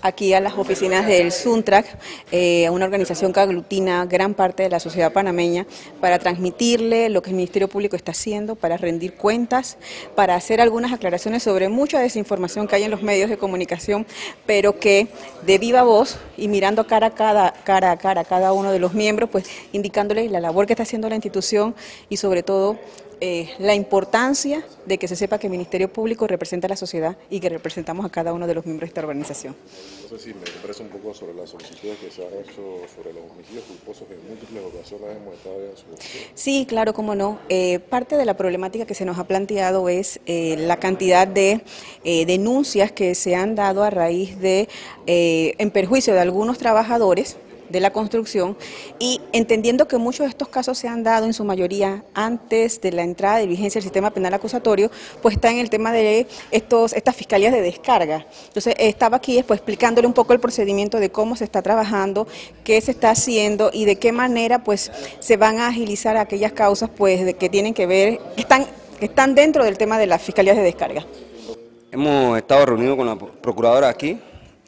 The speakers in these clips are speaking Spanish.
aquí a las oficinas del Suntrac, una organización que aglutina gran parte de la sociedad panameña, para transmitirle lo que el Ministerio Público está haciendo, para rendir cuentas, para hacer algunas aclaraciones sobre mucha desinformación que hay en los medios de comunicación, pero que de viva voz y mirando cara a cada uno de los miembros, pues indicándoles la labor que está haciendo la institución y sobre todo la importancia de que se sepa que el Ministerio Público representa a la sociedad y que representamos a cada uno de los miembros de esta organización. No sé si me expresa un poco sobre las solicitudes que se han hecho sobre los homicidios culposos que en múltiples ocasiones hemos estado en su gestión. Sí, claro, cómo no. Parte de la problemática que se nos ha planteado es la cantidad de denuncias que se han dado a raíz de, en perjuicio de algunos trabajadores de la construcción, y entendiendo que muchos de estos casos se han dado en su mayoría antes de la entrada de vigencia del sistema penal acusatorio, pues está en el tema de estas fiscalías de descarga. Entonces estaba aquí pues explicándole un poco el procedimiento de cómo se está trabajando, qué se está haciendo y de qué manera pues se van a agilizar aquellas causas pues que tienen que ver, que están dentro del tema de las fiscalías de descarga. Hemos estado reunidos con la procuradora aquí,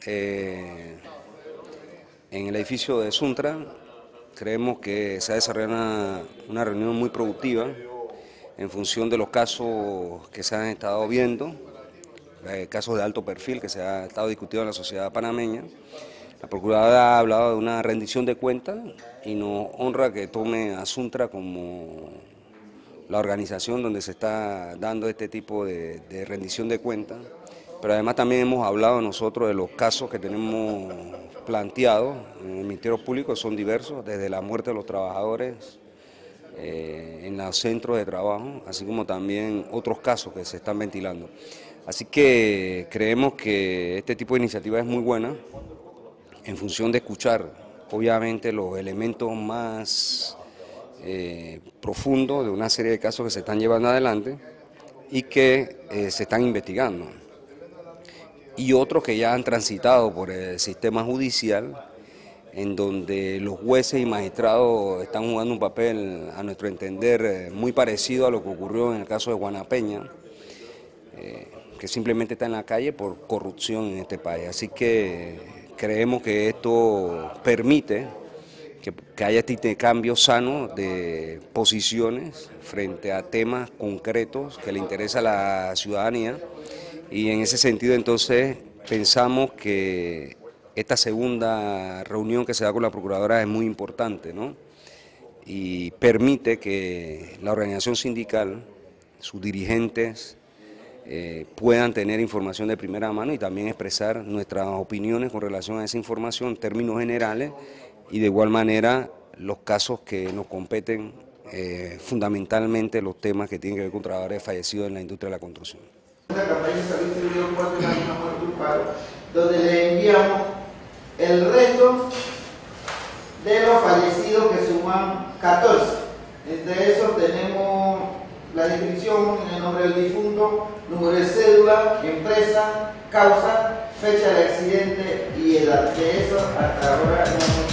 en el edificio de Suntra. Creemos que se ha desarrollado una reunión muy productiva en función de los casos que se han estado viendo, casos de alto perfil que se ha estado discutiendo en la sociedad panameña. La procuradora ha hablado de una rendición de cuentas y nos honra que tome a Suntra como la organización donde se está dando este tipo de rendición de cuentas, pero además también hemos hablado nosotros de los casos que tenemos planteados en el Ministerio Público, son diversos, desde la muerte de los trabajadores en los centros de trabajo, así como también otros casos que se están ventilando. Así que creemos que este tipo de iniciativa es muy buena en función de escuchar, obviamente, los elementos más profundos de una serie de casos que se están llevando adelante y que se están investigando, y otros que ya han transitado por el sistema judicial, en donde los jueces y magistrados están jugando un papel, a nuestro entender, muy parecido a lo que ocurrió en el caso de Juana Peña, que simplemente está en la calle por corrupción en este país. Así que creemos que esto permite que haya este intercambio sano de posiciones frente a temas concretos que le interesa a la ciudadanía, y en ese sentido entonces pensamos que esta segunda reunión que se da con la procuradora es muy importante, ¿no? Y permite que la organización sindical, sus dirigentes, puedan tener información de primera mano y también expresar nuestras opiniones con relación a esa información en términos generales, y de igual manera los casos que nos competen, fundamentalmente los temas que tienen que ver con trabajadores fallecidos en la industria de la construcción. Una campaña de servicio de video 4 años muerte un paro, donde le enviamos el resto de los fallecidos, que suman 14. Entre esos tenemos la descripción, el nombre del difunto, número de cédula, empresa, causa, fecha del accidente y edad. De eso hasta ahora no